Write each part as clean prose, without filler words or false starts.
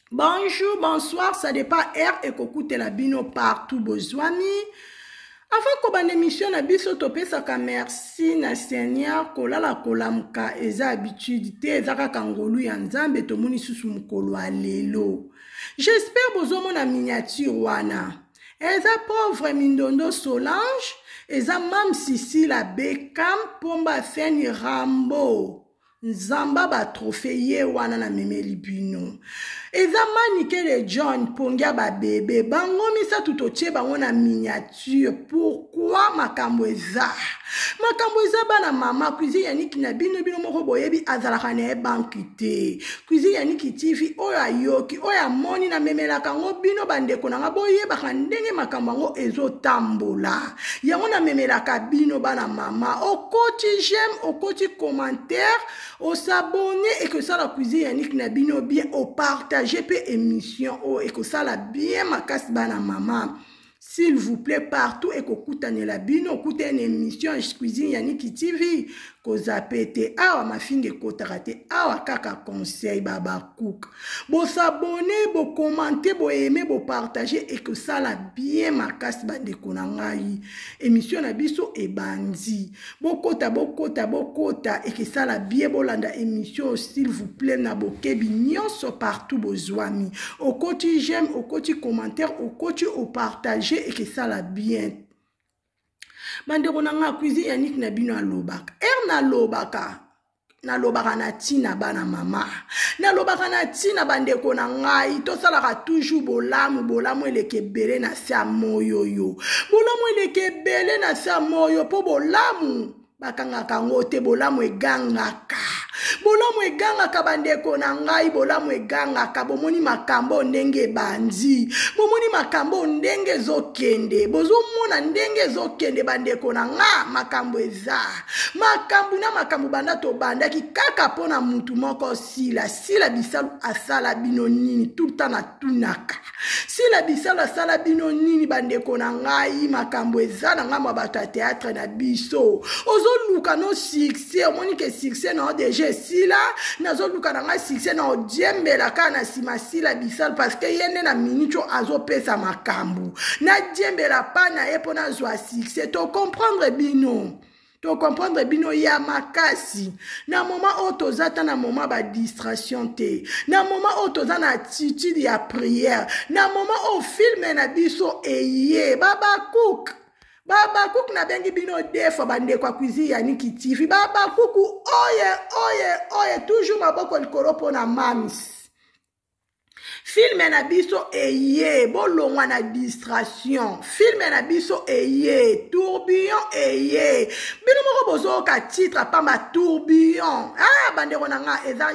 Bonjour, bonsoir, ça dépend R et kokute la bino partout bozwami. Avant ko ban émission na biso topesaka merci na Seigneur kolala kolamuka eza habitude te eza kaka ngolu ya Nzambe tomoni susu mukolo wa lelo. J'espère bozomona miniature wana. Eza pauvre Mindondo Solange, eza mam Sisi la Beckham pomba Feni Rambo. Nzamba ba trophée ye wana na memeli bino. Eza manike de John pongia ba bébé bango misa tutoche bango na miniature. Pourquoi makambo eza? Makambo eza bana mama cuisine yaniki na bino bino moko boyebi azalaka na banki te. Cuisine yaniki TV oya yoki oya moni na memela kango bino bandeko na nga boyeba ndenge makambo ngo ezotambola. Yango na memela ka bino bana mama okoti j'aime okoti commentaire au s'abonner et que ça la cuisine yannick na bino bien au partager pe émission et que ça la bien makasi bana mama s'il vous plaît partout et que koutane la bino koute une émission cuisine yannick TV ko zapete awa mafinge kotarate awa kaka conseil baba cook bo s'abonner bo commenter bo aimer bo partager et que ça la bien makasi bande konangai émission na biso e bandi bokota et que ça la bien bolanda émission s'il vous plaît na bokebi nyonso partout bozwami au côté j'aime au côté commentaire au côté au partager et que ça la bien bandeko na nga cuisine yannick na bino alobaka na lobaka na tina bana mama na lobaka na tina bandeko na ngai tosalaka toujours bolamu eleke bele na sa moyo yo bolamu eleke bele na sa moyo po bolamu bakangaka ngote bolamu egangaka bandeko na ngai bolamu egangaka bomoni makambo ndenge bandi bomoni makambo ndenge zokende bozomona ndenge zokende bandeko na nga makambo eza makambo banda to bandaki kaka pona mutu moko sila bisalu asala bino nini tout temps na tunaka sila bisalu asala bino nini bandeko na ngai makambo eza na nga bato ya théâtre na biso ozoluka no succès omoni ke succès na déjà sila nazoluka na nga succès na odiembela ka na sima sila bisal parce que yende na minute azopesa makambo na diembela pa na ye pona zwa succès to comprendre bino ya makasi na moment otozata na moment ba distraction te na moment otoza na attitude ya prière na moment o filme na biso eye baba cook na bengi bino defo bande kwa cuisine yaniki TV baba kuku oye toujours maboko likolo pona mamis filme na biso eye bolongwa na distraction filme na biso eye tourbillon eye bino moko bozoka titre pamba tourbillon bandeko na nga eza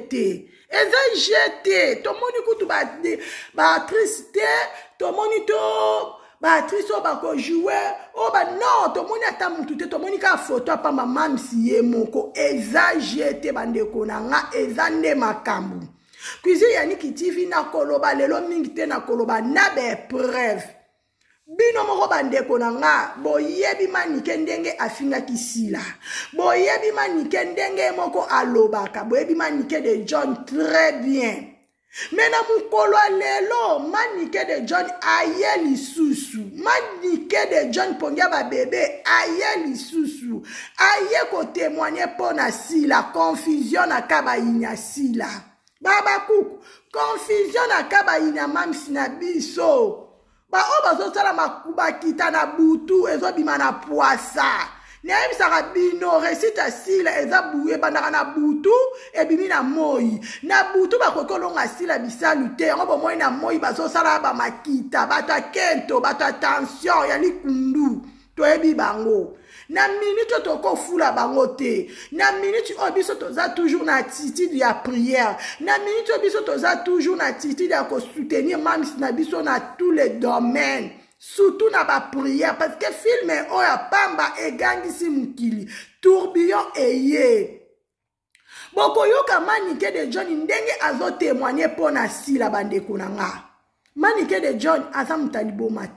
jeté tomoni kutu ba actrice tomoni to actrice bako jouer non tomoni ata mutu te tomoni ka photo pamba mamsi ye moko eza jeté bandeko na nga eza nde makambo cuisine yaniki TV na koloba lelo mingi te na koloba na be preuve bino moko bandeko na nga boyebi manike ndenge afinga kisila boyebi manike ndenge moko alobaka boyebi manike de John très bien mena mukolo lelo manike de John aye lisusu manike de John pongia ba bébé aye lisusu aye ko témoigner pona sila confusion na kaba inya sila baba kuku confusion na kaba inya mamsi na biso ba bazosala makuba kita na butu ezobima na poisa nayebisaka bino resita sila eza buye bandaka na butu ebimi na moi na butu bakoki olonga sila bisalu te yango bomoi na moi bazosala bamakita bato ya kento bato ya tension ya likundu toyebi bango na minute tokofula bango te na minute oyo biso toza toujours na attitude ya prière na minute oyo biso toza toujours na attitude ya kosoutenir mamisi na biso na tous les domaines surtout na ba prière parce que filme oyo pamba egangisi mukili tourbillon eye bokoyoka manike de John ndenge azotémoigner pona sila bandeko na nga manike de John aza mutali boma te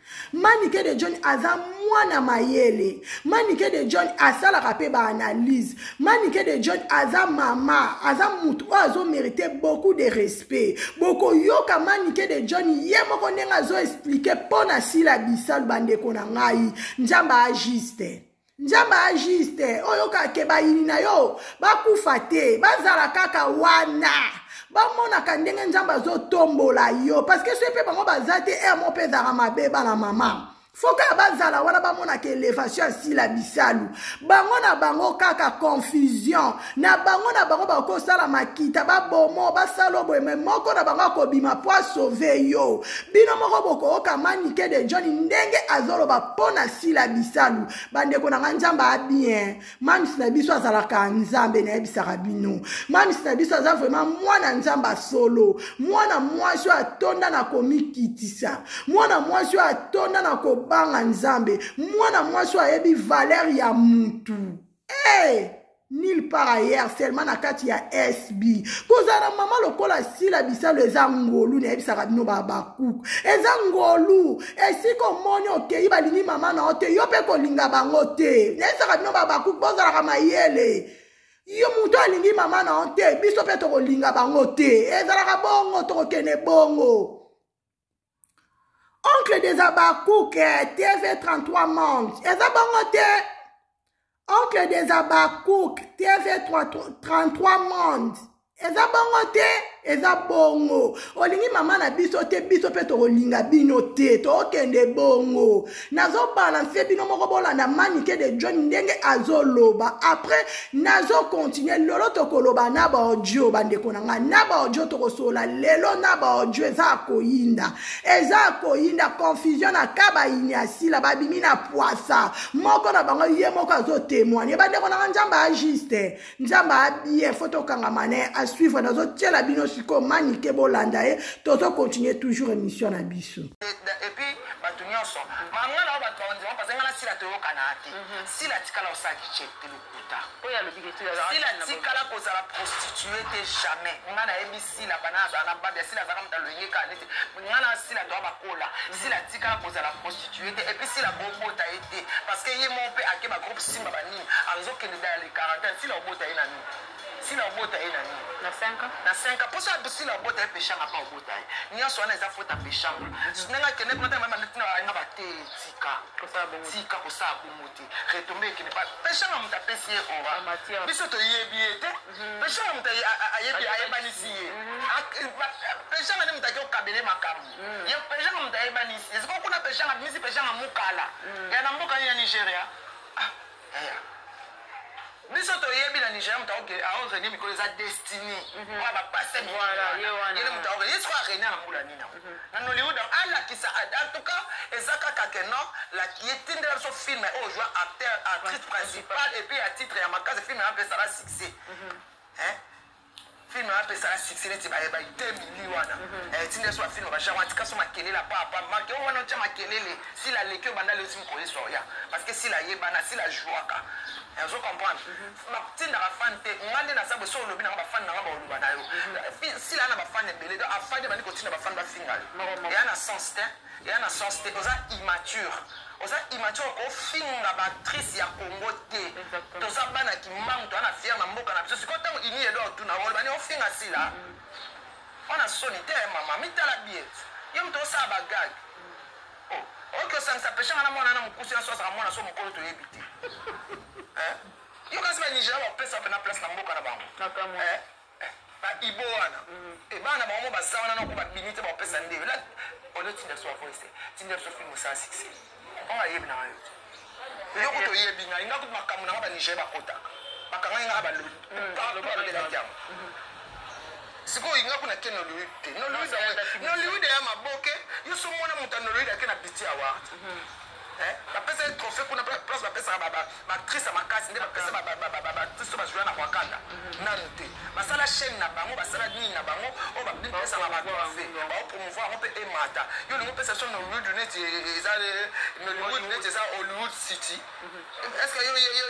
Manike de John aza mwana mayele. Manike de John asala rape ba analyse. Manike de John aza mama, aza mutu azo mérité beaucoup de respect. Boko yoka manike de John yemoko nenga zo expliquer pona sila bisal bandeko na ngai. Njamba agiste. Njamba agiste. Oyoka keba yina yo. Bakufa te. Bazala kaka wana. Bamona kandenge njamba zo tombola yo. Parce que ce pe bango bazate mo pe zara mabe bana mama. Foka bazala wana bamona ke élévation si la bisalu. Bango na bango kaka confusion. Na bango bako sala makita ba bomo ba salo boy mais moko na bango ko bima po sauver yo. Bino moko boko oka manike de Johnny ndenge azolo ba pona si la bisalu. Bande ko na njamba bien. Mam si na biso azala ka nzambe na ebisaka bino. Mam si na biso azala vraiment mwana nzamba solo. Mwana mwasi atonda na komikitisa. Mwana mwasi atonda na ko banga nzambe mwana mwasi ayebi valeur ya mutu nulle part ailleurs seulement na kati ya SB kozala mama lokola sila bisalo eza ngolu na yebisaka bino babakuku eza ngolu esiko moni okei balingi mama na ote yo pe kolinga bango te na yebisaka bino babakuku bozalaka mayele yo mutu alingi mama na ote biso pe tokolinga bango te ezalaka bongo tokokende bongo. Oncle des Abakouk, TV33 Monde. Oncle des Abakouk, TV33 Monde. Eza bongo te, eza bongo. Olingi mama na biso te, biso pe to olinga bino te, to okende bongo. Nazo balancer bino moko bola na manike de John ndenge azoloba. Après, nazo continuer lolo to koloba na ba audio bande konanga na ba audio to kosola lelo na ba audio eza koyinda. Eza koyinda confusion na kaba inyasi la babimi na poisa. Moko na bango ye moko azo témoigner. Bande konanga njamba agiste. Njamba bien photo kanga mané suivre dans autres la bino siko manike bolanda tozo continuer toujours émission na biso et puis batu nyonso mama na ba tonzi parce que ngana sila to kanati sila tikala osaki chete lukuta oya lobigeti ya sila tikala ko za prostituée te jamais ngana ebi sila bana na ba sila za kamta loyenge kaneti ngana sila do bakola sila tikala ko za la prostituée et puis sila bobota été parce que ye mon pe ake ba groupe simba bani azo kende dans les quarantaine sila bobota ina ni sila bobota ina ni na 5 ans na 5 ans pour ça sila bobota péchant pas bobota nyonso wana eza faute péchant nenga kende kuna mama netina nga bate tika ko sa bomuti retomber qui n'est pas péchant na muta pesi ora biso to yebi ete péchant na muta ayebi ayebanisi péchant na muta ko kabele makamu ye péchant na muta ayebanisi est-ce qu'on a péchant na misi péchant na mukala ya na mboka ya Nigeria biso to yebi na Nigeria muta oke a reni mikolo za destiny on va passer voilà yele muta oke yeso a reni na mula nina na Hollywood ala kisa en tout cas ezaka kakeno la qui est dans ce film au joueur acteur actrice principale et puis à titre ya makaze film un peu ça la succès film un peu ça la succès les tiba ba 2 millions wana tinde so film ba chawa tika so makelela papa make on wana tcha makelele si la leke banda le sim ko soya parce que si la yebana si la jouaka vous comprenez ma petite na fan te ngande na sabe so lobi na ba fan na ba oluba na yo si la na ba fan ebele do afande ba ni continue ba fan ba fingal et ana sens te oza immature ko finga ba actrice ya Congo te to za bana ki mangu to ana fier na mboka na biso sikota ini edo tu na wole ba ni o finga sila ona soni te mama mitala biet yo mto sa ba gag ok ça ça pêche na mwana na mukusi na so sa mwana so mukolo to yebite yo kasi ba Nigeria ba pesa pe na place na mboka na bango ba ibo wana e bana ba mo ba sawana na ko ba binite ba pesa ndebe la on est tinda so voice tinda so film ça succès on a yebi na yo ko to yebi na inga ko makamu na ba Nigeria ba kota bakanga inga ba lo ba de la jam siko inga kuna keno luite no luite ya maboke yo so mona mutano luite akena biti award la pesa trophée kuna place la pesa ba actrice makasi nde ba pesa ba actrice ba jouer na Wakanda nante basala chaîne na bango basala nini na bango o ba bin pesa na ba fait ba promouvoir on peut emata yo lingo pesa son Hollywood net eza Hollywood net eza Hollywood City est-ce que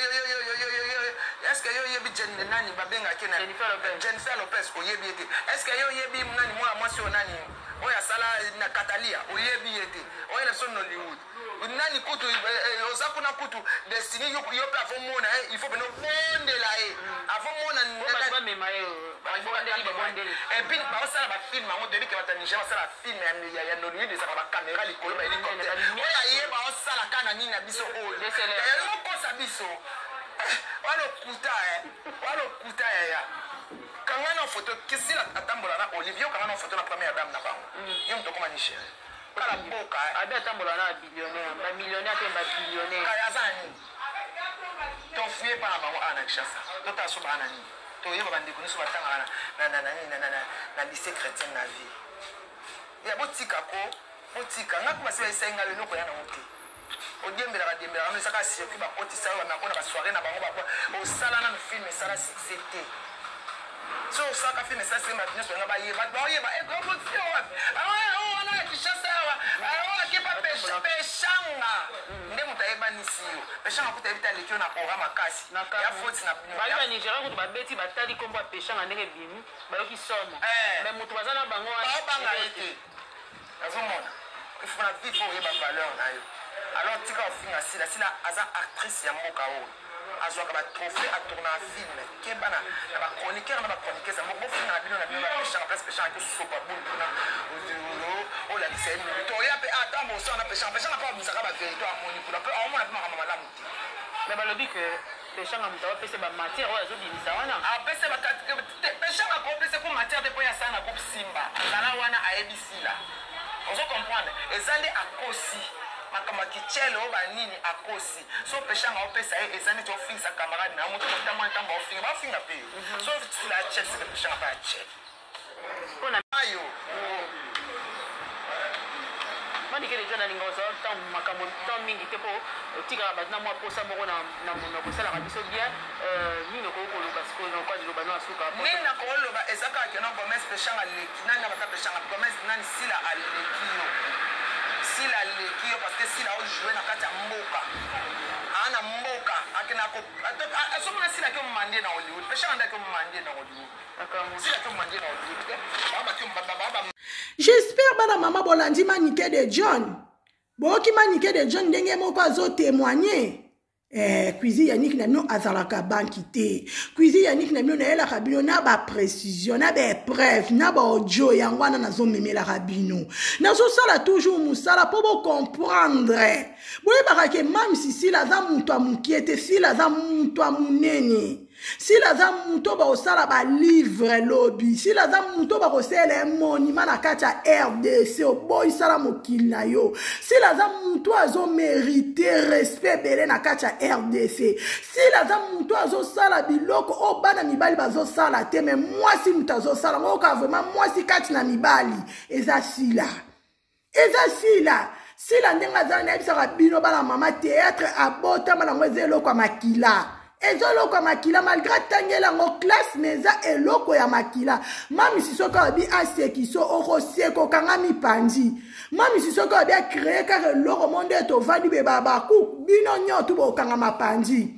est-ce que yo yebi nani babenga kena Jennifer Lopez oyebi ete est-ce que yo yebi nani moi sur nani oya sala na Catalia oyebi ete oya son Hollywood nani kutu ozakuna kutu destiny yo pe avant mona il faut que no bonde la avant mona ba mema et puis ba sala ba film on début que batanisha ba sala film ya Hollywood ça ba caméra likolo ba hélicoptère oya yeba o sala kana nini na biso o yo ko sa biso walo kuta ya kangana photo kisila atambola na Olivier kangana photo na première dame na bango yo mtoko manisha kala boka ada atambola na billionnaire ba millionnaire pe ba billionnaire kaya zani to fie pa bango ana kishasa to ta so bana ni to yeba bande kuni so batanga na lycée chrétien na vie ya botika ngako basi isenga le noko ya na muti odiembela no saka circuit ba kotisa ba makona ba soirée na bango ba o sala na film sala c'était so saka film ça c'est maintenant so nga ba yeba e go tio wa na kishasa wa ke pa peshanga nde mutayeba nisio peshanga kutayita lekio na programa kasi ya faute na ba ba Nigeria ko ba beti ba tali kombo peshanga ndenge bimi ba yoki somo mais mutu bazana bango ba banga ete azomona il faut na vivre yeba valeur na yo alors tika ofinga sila aza actrice ya mboka oyo azwaka ba trophée a tourner un film kebana na ba chroniqueur na ba chroniqueuse mo bo finga bino na peshanga place peshanga ke sopa bulu na o la lisem to ya pe atamo so na peshanga pa musaka ba vérité amoni kula pe au mona mama malamu mais ba lobi que peshanga mutawa pese ba matière oyo azobimisa wana pese ba peshanga ko pese ko matière de poya sana ko simba zala wana aebisila on se comprendre ezali akosi makama kichele o banini akosi so peshanga o pesa ezani to fixa camarade na mutu ko tamanta ba ofinga ba finga pe so la check se peshanga pa check pona ayo mani ke les lingo so tant makamo tant mingi te po tika ba na mo posa moko na monoko sala ka biso bien nino ko ko loba sko no kwa loba no asuka po nina ko loba ezaka ke no gomez peshanga leki nanga ba peshanga gomez nani sila alekio sila lekio parce que sila o jouer na kati ya mboka ana mboka akina ko asomona sila ke mande na Hollywood peshanga ndake mande na Hollywood sila ke mande na Hollywood baba ke baba j'espère bana mama bolandi manike de John boki manike de John ndenge moko azo témoigner cuisine Yannick na bino azalaka banki te cuisine Yannick na bino na yelaka bino na ba précision na ba preuve na ba audio yango wana nazomemelaka bino nazosala toujours musala po bo comprendre boyebaka ke mam sisila aza mutu ya mokie te sila aza mutu ya monene sila aza mutu baosala balivre lobi sila aza mutu bakosala monima na kati ya RDC oboyisala mokili na yo sila aza mutu azomérite respect ebele na kati ya RDC sila aza mutu azosala biloko o bana mibali bazosala te me mwasi mutu azosala ngoyoka vraiment mwasi kati na mibali eza sila sila ndenge azala nayebisaka bino bana mama théâtre abotama nango eza eloko ya makila ezoloko ya makila malgré tangela ngo classe mais eza eloko ya makila mamisi soki obi asekiso okosieka okanga mipanzi mamisi soki obi akreye kaka eloko monde tovandi be babaku bino nyoto bokanga mapanzi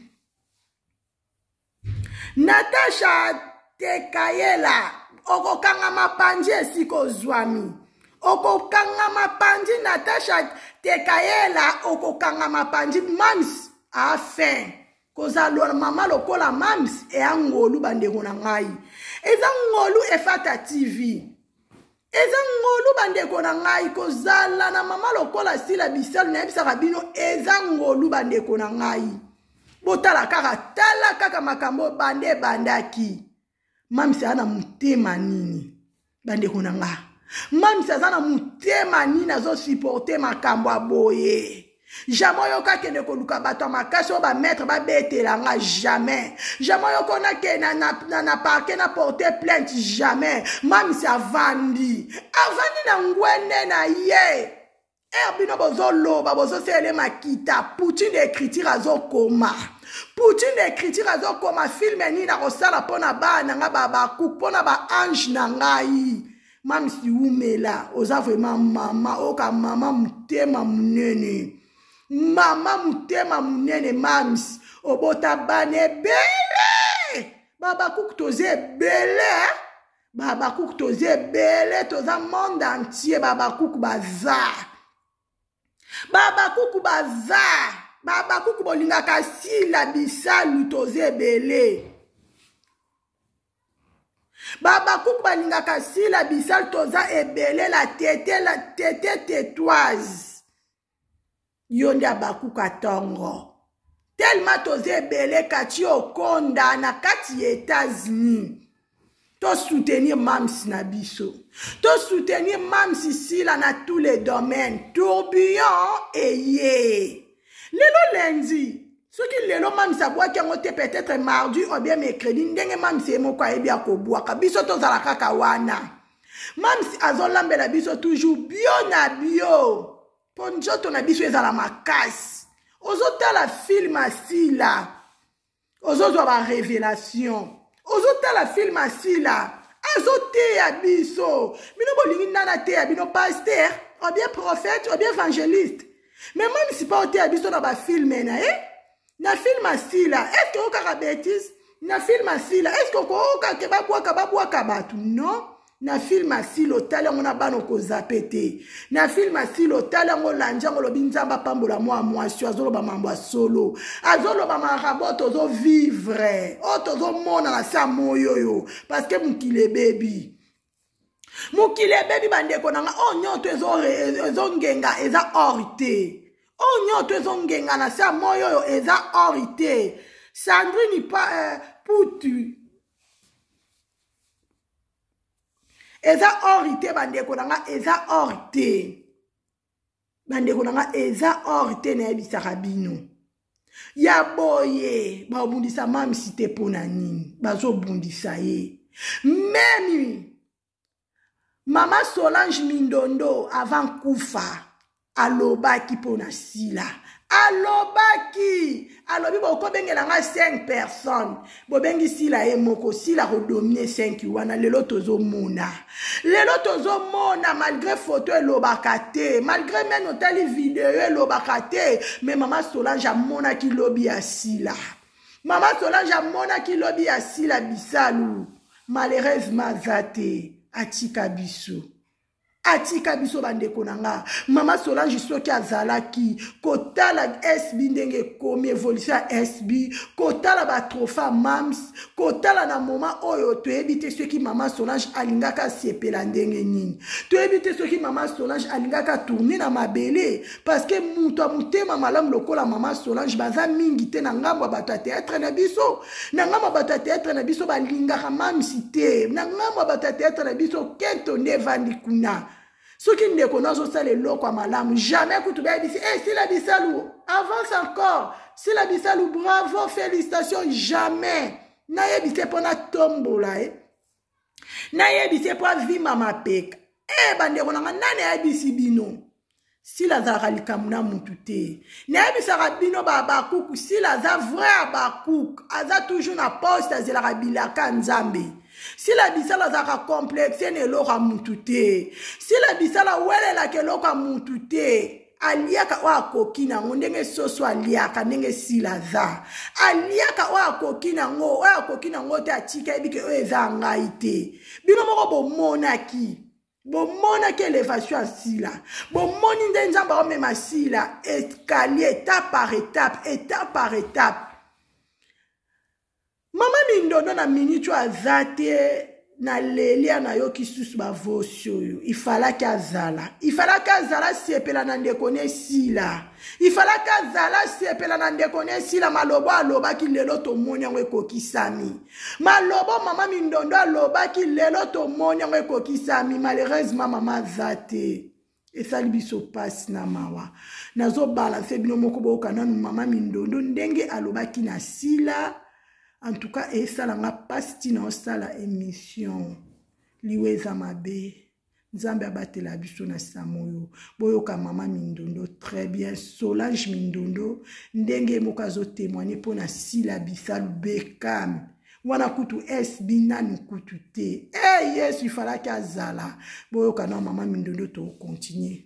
Natasha Tekayela okokanga mapanzi esika ozwami okokanga mapanzi Natasha Tekayela okokanga mapanzi mams afin kozalwa mama lokola mams ngolu bandeko na ngai eza ngolu efata TV eza ngolu bandeko na ngai kozala na mama lokola sila bisalo na yebisaka bino eza ngolu bandeko na ngai botala kaka makambo bande bandaki mams ana mutema nini bandeko na ngai mams azana mutema nini azosupporte makambo aboye jamais yoka kende koluka bato makasi o ba maître ba betela nga jamais yoko na ke na parquet na porter plainte jamais mami si avandi na ngwende na ye bino bozo loba bozo sele makita Poutine d'écriture azo koma Poutine écriture azo koma film ni na kosala pona ba nanga babaku pona ba ange nangai mam si umela oza vraiment mama oka mama mutema munene mams obota bane bele babaku toze bele babaku toze bele toza monde entier babaku baza babaku bolingaka sila bisalu toze bele babaku balingaka sila bisalu toza ebele la tete tétoise yonde abaku katongo tellement toze ebele kati okonda na kati États-Unis to soutenir mams na biso to soutenir mams ici là na tous les domaines tourbillon et lelo lundi ce qui lelo mams aboua ki ngote peut-être mardi ou bien mercredi ndenge mams emoko ayebi akobwaka biso tozala kaka wana mams azolambela biso toujours bio na bio po nzoto na biso ezala makasi ozotala film asila ozozwa ba révélation ozotala film asila azoteya biso bino bolingi nana teya bino pasteur ou bien prophète ou bien évangéliste mais même si pas oteya biso na ba film na film asila est-ce que okaka bêtise na film asila est-ce que okoka ke babwaka batu non na film asila otala ngo na bana kozapete na film asila otala ngo lanja ngo lobi nzamba pambola mwasi azoloba mambo solo azoloba maraboto zo vivre otozo mona na sa moyo yo parce que mukile baby bandeko nanga onyoto ezo ngenga eza orité onyoto ezo ngenga na sa moyo yo eza orité Sandrine pas putu eza orité bandeko nanga eza orité bandeko nanga eza orité na yebisaka bino ya boye babundisa mami site pona nini bazobundisa ye memi Mama Solange Mindondo avant kufa alobaki pona sila alobaki alobi boko bengela nga 5 personnes bobengi sila ye moko sila redomine 5 wana lelo tozo mona malgré photo elobaka te malgré même otali vidéo elobaka te mais Mama Solange amona ki lobi ya sila Mama Solange amona ki lobi ya sila bisalu malheureusement zate atika biso bandeko nanga Mama Solange soki azalaki kotala SB ndenge komi évolution SB kotala ba trophée mams kotala na moment oyo toyebite soki Mama Solange alingaka sepela ndenge nini toyebite soki Mama Solange alingaka tourner na mabele parce que muto amutema malamu lokola Mama Solange baza mingi te na ngambo bato ya théâtre na biso na ngambo bato ya théâtre na biso balingaka mams te na ngambo bato ya théâtre na biso kento ne vandi kuna soki ndeko nazo sala eloko malamu jamais kutuba bisi si la bisalu avance encore si la bisalu bravo félicitations jamais na yebise pona tombola na yebise po vima mapeka bandeko nanga nane yebisi bino si la zara likamuna mutu te na yebisa bino babakuku si la za vrai bakuku aza toujours na poste azela bilaka nzambe si la bisala zaka complexe ne loka mutute si la bisala wele la ke loka mutute aliaka wa kokina ndenge soso aliaka ndenge sila za aliaka wa kokina ngo te atika ebike eza ngai te bino moko bomona ki élévation sila bomoni nde nzamba omema sila escalier étape par étape Mama Mindondo na minute azate na lelia na yo kisusu bavosio yo ifalaki azala sepela na ndekone sila ifalaki azala sepela na ndekone sila malobo alobaki lelo tomoni yango ekokisami malobo Mama Mindondo alobaki lelo tomoni yango ekokisami malheureusement mama azate esali biso pasi na mawa nazo balancer bino moko boka nanu Mama Mindondo ndenge alobaki na sila. En tout cas, et ça l'a pas si na sala émission liweza mabe Nzambe abatela biso na samoyo. Boyoka mama Mindondo très bien. Solange Mindondo ndenge moko azo témoigner pour na sila bisalu Bekam. Wana kutu SB nanu kutu te. Eh yes, il fallait qu'azala. Boyoka na mama Mindondo to continuer.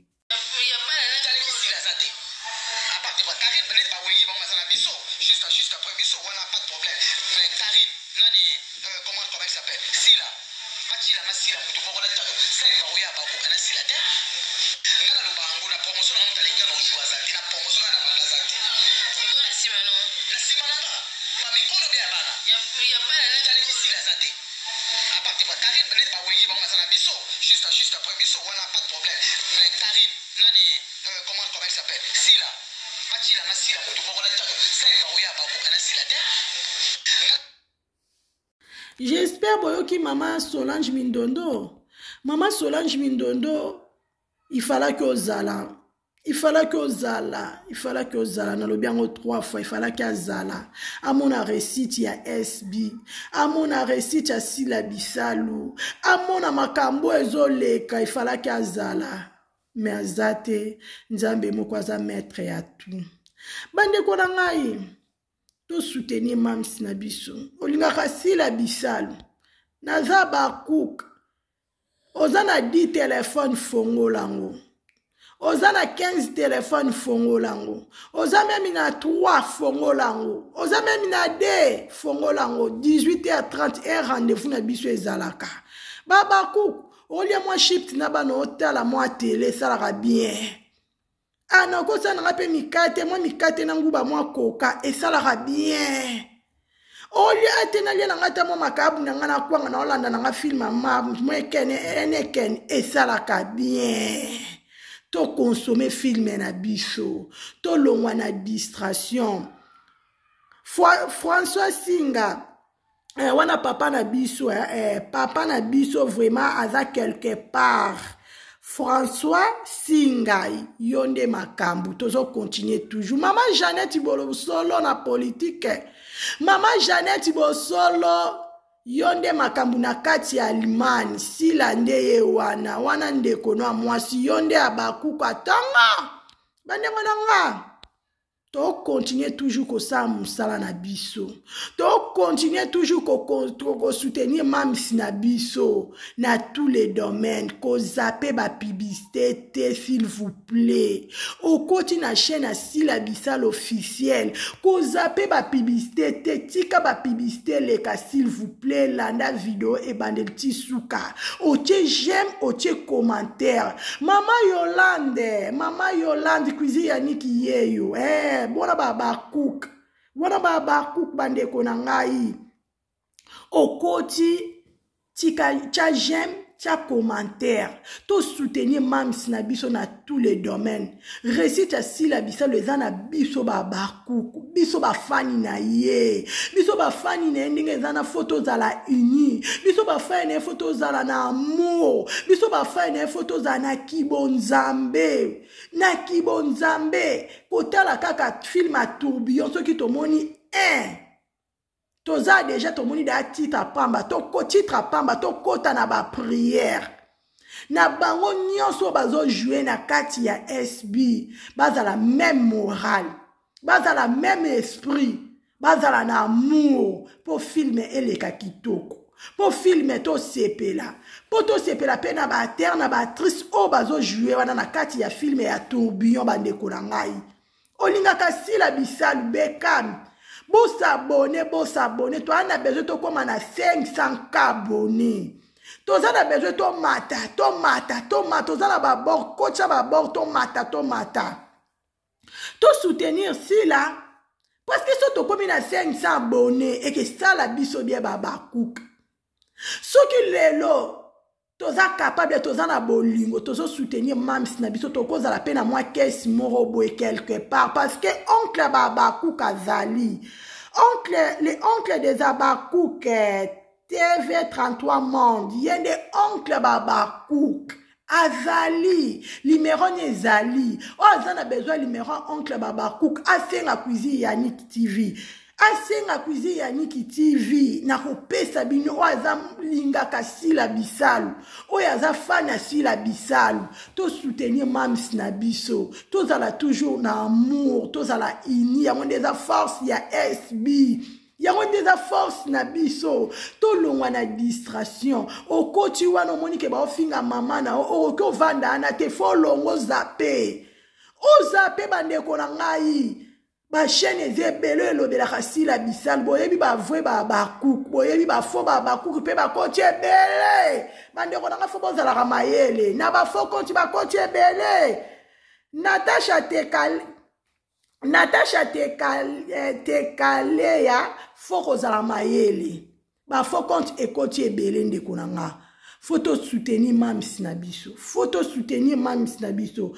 J'espère boyoki maman Solange Mindondo. Maman Solange Mindondo, il fallait que Zala. Il fallait que Zala. Il fallait que Zala. Dans le bien 3 fois, il fallait que Zala. À mon récit, il y a SB. À mon récit, il y a Sila Bisalou. À mon makambo ezoleka, il fallait que Zala. Mais azate, nzambe mokwaza maître ya tout. Bande kona ngai. To soutenir mam sinabiso. Olinga Sila Bisalou. Naza bakouk. Ozana 10 téléphones fongo lango. Ozana 15 téléphones fongo lango. Ozana même na 3 fongo lango. Ozana même na 2 fongo lango. 18h30 un rendez-vous na biso ezalaka. Babakouk. Olia moi shift na ba no hotel la moi télé ça la bien. Ah non ko ça na pe mikate moi mikate na nguba moi koka et ça la bien. Olia atena lia ngata mo makabu na ngana kwanga na olanda na film ma mo ken et ça la bien. To consommer film na biso, to longwa na distraction. François Singa wana papa na biso vraiment aza quelque part. François Singai yonde makambu tozo continuer toujours. Maman Jeannette Bosolo na politique. Maman Jeannette Bosolo yonde makambu na kati ya Limani sila ndeye wana ndeko no mwasi yonde abakuka tanga. Bande nga. To continuer toujours ko sa musala na biso. To continuer toujours ko soutenir mam na biso na tous les domaines. Ko zappe ba publicité s'il vous plaît. Au côté na chaîne à Sila Bissal officiel. Ko zappe ba publicité tika ba publicité leka s'il vous plaît landa vidéo et bandel tisuka. Oche j'aime, oche commentaire. Mama Yolande cuisine yaniki yeyo. Bona baba cook bande konangai okoti tika cha j'aime cha commentaire to soutenir mam sinabiso na tous les domaines récite à Sila Bissal les ana biso baba cook biso ba fani na ye biso ba fani na ndinge zana photos za la uni biso ba fani na photos za la na amour biso ba fani na photos za na kibonzambe kotala kaka film a tourbillon ceux qui te moni toza déjà to moni da titre pamba to ko titre pamba to kota na ba prière na bango nyonso bazo jouer na kati ya SB baza la même morale baza la même esprit baza la na amour pour filmer eleka kitoko pour filmer to sepela pour to sepela pe na ba terre na ba actrice o bazo jouer wana na kati ya film ya tourbillon bande ko na ngai olinga Sila Bissal Bekam. Bo s'abonner. Toi, on a besoin de comme on a 500 abonnés. Toi, on a besoin de mata. Toi, on a babord, coach à babord, toi, mata. Toi, soutenir si là. Parce que si tu comme on a 500 abonnés et que ça, la biso bien baba cook. Ce qui est là, toza capable toza na bolingo tozo soutenir mam sinabiso to cause la peine à moi qu'est moro boy quelque part parce que oncle Babakouk azali les oncles des Abakouk TV 33 monde yende oncle Babakouk azali numéro nezali o azana besoin numéro oncle Babakouk asenga cuisine Yannick TV asenga cuisine ya Niki TV na kopesa bino oyo aza lingaka Sila Bisalu oyo aza fan ya Sila Bisalu to soutenir mams na biso tozala toujours na amour tozala uni yango ndeza force ya SB yango ndeza force na biso tolongwa na distraction okoti wana omoni ke baofinga mama na okoki ovanda ana te fo longo zape ozape bandeko na ngai ba chaîne ezebele elobelaka Sila Bisalu boyebi bavwe bakuku boyebi bafo bakuku mpe bakoti ebele bandeko na nga fo bozalaka mayele na bafo konti bakoti ebele Natasha Tekaleya fo kozala mayele bafo konti ekoti ebele ndeko na nga Photo soutenir mams na biso photo soutenir mams na biso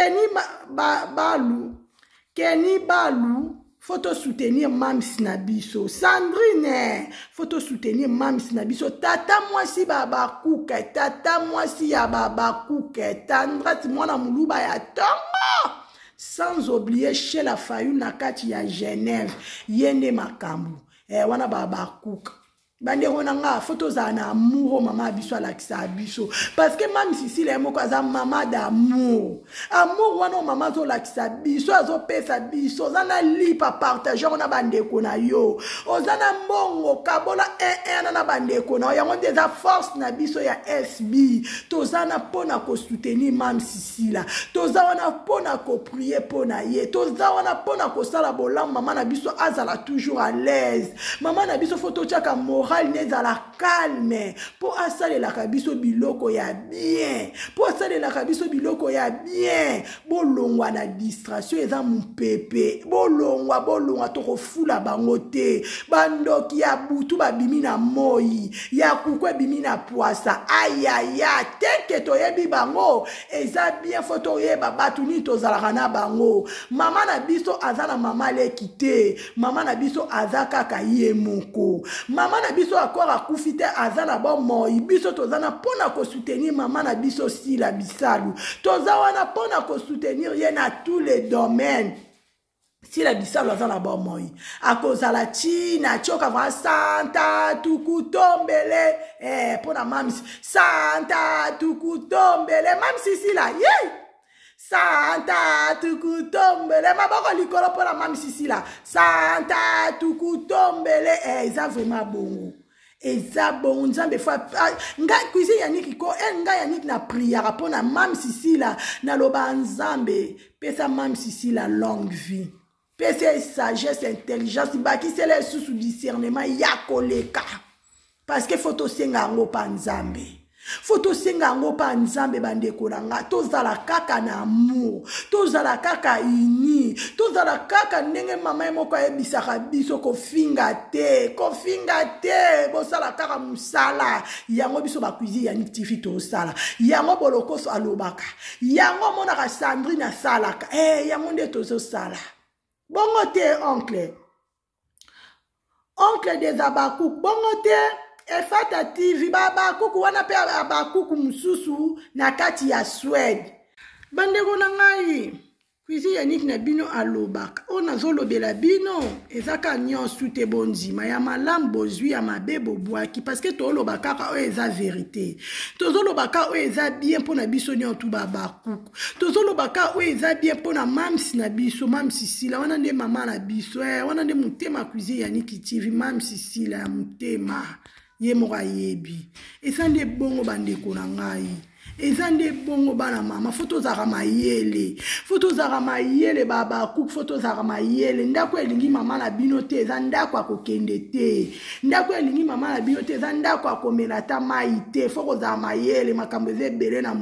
Kenny Balu, photo soutenir mams na biso. Sandrine, photo soutenir mams na biso. Tata mwasi baba kuke, tata mwasi ya baba kuke. Tandrat mwana muluba ya tongo. Sans oublier chez la Fayou na kati ya Genève. Yende makambu. Wana baba kuke. Bandeko nanga photo za na amour mama biso alakisa biso parce que même si Sila moko aza mama d'amour amour wana mama zo lakisa biso azo pesa biso zana lipa partager na bandeko na yo ozana mbongo kabola na bandeko na yango ndeza force na biso ya SB tozana pona ko soutenir mam Sila tozana pona ko prier pona ye tozana pona ko sala bolam mama na biso azala toujours à l'aise mama na biso photo chaka nezala calme po asale la kabiso biloko ya bien po asale la kabiso biloko ya bien bolongwa na distraction eza mpepe bolongwa toko fula bango te bandoki ya butu babimi na moi ya kukwe bimi na poisa ayaya teke toyebi bango eza bien photo yeba batu ni tozalaka na bango mama na biso azana mama leki te mama na biso azaka kaye moko mama na biso akora kufite azana bon moi biso tozana pona ko soutenir mama na biso Sila Bisalu tozawana pona ko soutenir ye na tous les domaines Sila Bisalu azana bon moi akozala china choka va santa tukutombele pona mami santa tukutombele mami Sila yeah Santa tukutombele maboko likolo pona mami Sila Santa tukutombele eza vraiment bongo eza bongo nzambe fa nga cuisine ya Niki ko nga ya Niki na prière pona mami Sila na loba nzambe pesa mami Sila longue vie pesa sagesse intelligence bakisele sous discernement ya koleka parce que photo senga ngo pa nzambe Foto senga ngo pa nzambe bandeko nanga tozala kaka na amour tozala kaka ini tozala kaka ndenge mama moko ebisaka biso kofinga te bosala kaka musala yango biso ba cuisine ya Niki TV tosala yango bolokoso alobaka yango monaka Sandrine asalaka yango nde tozosala bongo te oncle des Abakouk bongo te Efata TV baba kuku wana pe abakuku mususu na kati ya Swede bandeko na ngai cuisine ya Niki na bino alobaka ona zolobela bino ezaka nyonso te bonzima ya malamu bozwi ya mabe bobwaki parce que tolobaka ka eza vérité tozolobaka o eza bien pona biso nyonso babakuku tozolobaka o eza bien pona mams na biso mams Sila wana nde mama na biso wana nde mutema cuisine ya Niki TV mams Sila ya mutema ye moka yebi eza nde bongo bandeko na ngai eza nde bongo bana mama foto zaka mayele baba kuku foto zaka mayele ndako elingi mama na bino te eza ndako akokende te ndako elingi mama na bino te eza ndako akomela ta mai te foko za mayele makambo eza ebele na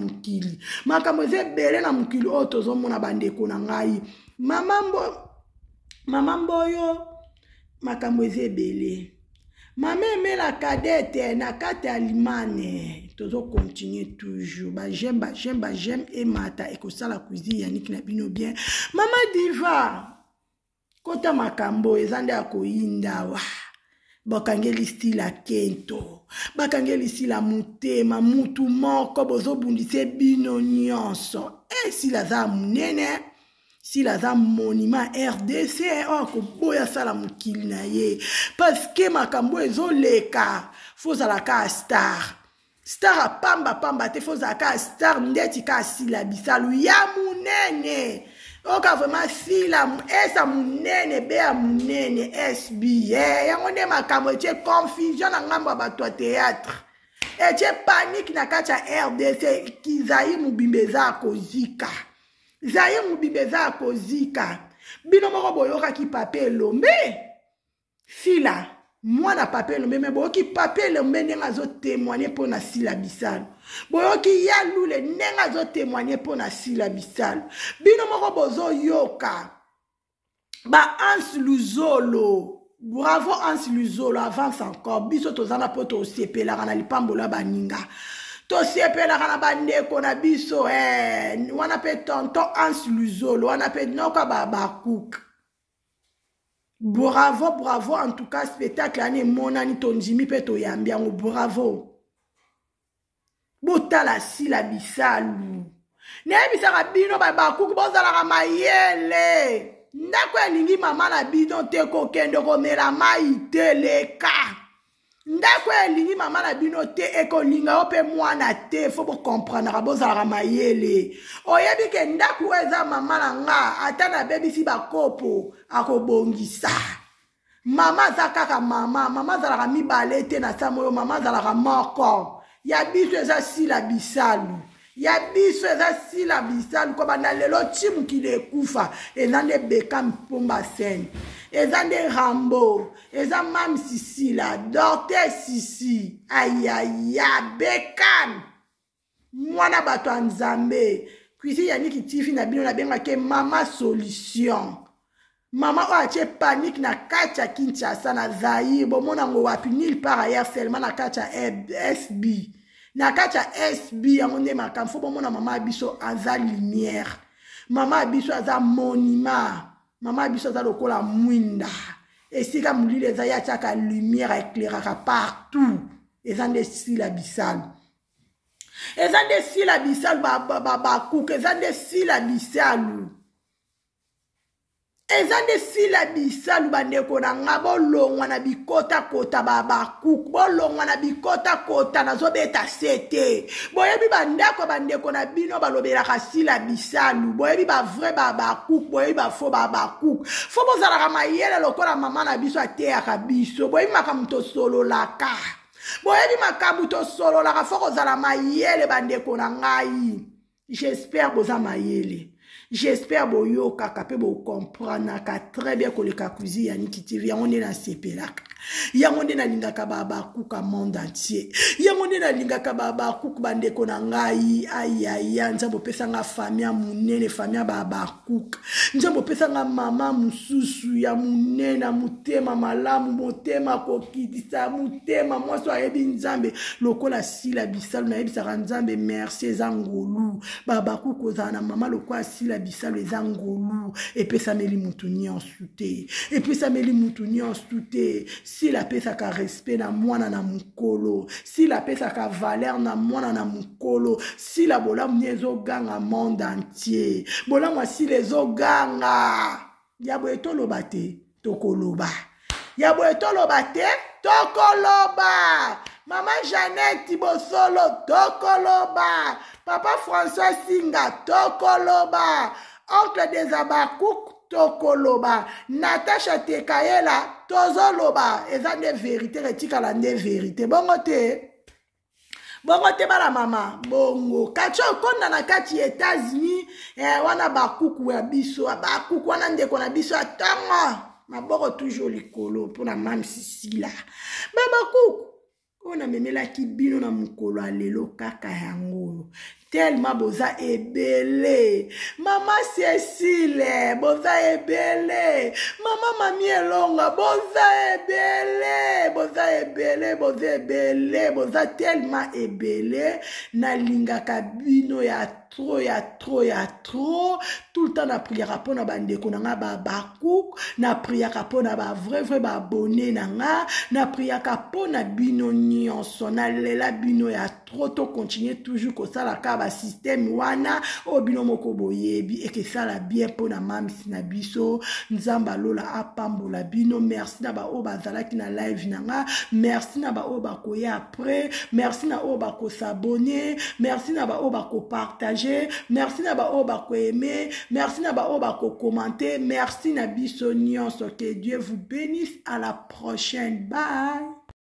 mokili oyo tozomona bandeko na ngai mama mboyo makambo eza ebele Mama la cadette na kati alimane tozo continuer toujours j'aime et mata ekosa la cuisine ya Niki na bino bien mama diva kota makambo ezande akoyinda wa bakangeli stila kento bakangeli stila mutema mutu moko bozo bundise bino nyonso Sila za munene Sila za monument RDC ko boya sala mukili na ye parce que makambo ezoleka fozala ka star star pamba te fozala ka star ndeti ka sila bisalu ya munene oka vraiment sila esa munene be ya munene SB yango nde makambo etie confusion na ngambo bato ya théâtre etie panique na kati ya RDC kizayi mubimbeza kozika Zaye mubibeza kozika. Bino moko boyoka ki pape lombe. Sila. Mwana pape lombe. Me boyoki pape lombe nenga zo témoigner pour na sila bisalo. Boyoki yalule nenga zo témoigner pour na sila bisalo. Bino moko bozo yoka. Ba Hans Luzolo. Bravo Hans Luzolo. Avance encore. Biso tozana poto osepela kana lipambola baninga. To sepela kana bandeko na biso wana pe tonton Hans Luzolo wana pe noka baba cook. Bravo en tout cas spectacle ane monani tonjimi pe to yambiango bravo. Botala sila bisalu. Ne bisaka bino baba cook bozala mayele. Ndako elingi mama na bino te ko kende ko mera mai teleka. Ndako elingi mama na bino te ekolinga ope mwana te fo bo comprendre bozala mayele oyebi ke ndako eza mama na nga ata na bebisi bakopo akobongisa mama za kaka mama zalaka mibale te na samoyo mama zalaka moko ya biso eza sila bisalu ya biso eza sila bisalu ko bana lelo chimu kile kufa ezande beka mpomba sen ezande Rambo eza mam Sisila Dorte Sisi ayaya bekan mwana bato nzambe kwisi yaniki tifi na bino na benga ke mama solution mama o ache panique na kacha Kinshasa na Zaïre bomona ngo wapi nulle part ailleurs seulement na kacha SB na kacha SB yango nde makamfo bomona mama biso aza lumière mama biso aza monument Mama biso za lokola mwinda. Esika mulile eza ya chaka lumière éclairaka partout. Ezande sila bisalu. Ezande sila bisalu ba cook. Ezande sila bisalu. Ezande sila bisalu bandeko na nga bolongwa na bikota kota ba cook. Bolongwa na bikota kota na zobeta sete. Boyebi bandako bandeko na bino balobelaka sila bisalu. Boyebi ba vrai ba cook. Boyebi ba faux ba cook. Fo bozalaka mayele lokola mama na biso ateaka biso. Boyebi makamuto solo laka. Boyebi makamuto solo laka fo kozala mayele bandeko na ngai. J'espère boza mayele. J'espère boyo kakape bo comprendre ka très bien que le kakuzi yaniki TV yango na sepelaka yango na lingaka baba kuka monde entier yango na lingaka baba kuka bandeko na ngai ayaya nzambo pesa nga famille munene famille baba kuka nzambo pesa nga mama mususu ya munene mutema malamu motema kokitisa mutema mwaso ayebi nzambe lokola sila bisalu na yebi saka nzambe merci zangolu baba kuka ozana mama lokola sila bisalu ezangolu epesa meli mutuni en souté epesa meli mutuni en souté si la pesa ka respect na mwana na mukolo si la pesa ka valeur na mwana na mukolo si la bolamu nyezo ganga monde entier bolamu si les oganga yabo etoloba te tokoloba yabo etoloba te tokoloba Mama Jeannette Bosolo tokoloba Papa François Singa tokoloba Oncle des Abakouk tokoloba Natacha Tekayela tozoloba eza nde vérité retikala nde vérité bongo te bala mama bongo kacho konda na kati États-Unis wana bakuku ya biso bakuku wana ndeko na biso atanga maboko toujours likolo pona mam Sisila bakuku on a memela ki bino na mukolo alelo kaka yango tellement boza ebele mama Cécile boza ebele mama mami elonga boza ebele boza tellement ebele na linga kabino ya trop tout le temps na prière pour na bandeko na nga bakouk na prière pour na ba vrai ba abonné na nga na prière pour na bino nyonso na lela bino ya trop to continuer toujours ko sala ka ba système wana o bino moko boyebi et que ça la bien pour na mamisi na biso nzamba lola apambola bino. Merci na ba o bazalaki na live nanga, merci na ba o bakoya après, merci na o bako s'abonner, merci na ba o bako partager, merci na ba o bako aimer, merci na ba o bako commenter, merci na biso nyonso. Que Dieu vous bénisse, à la prochaine, bye.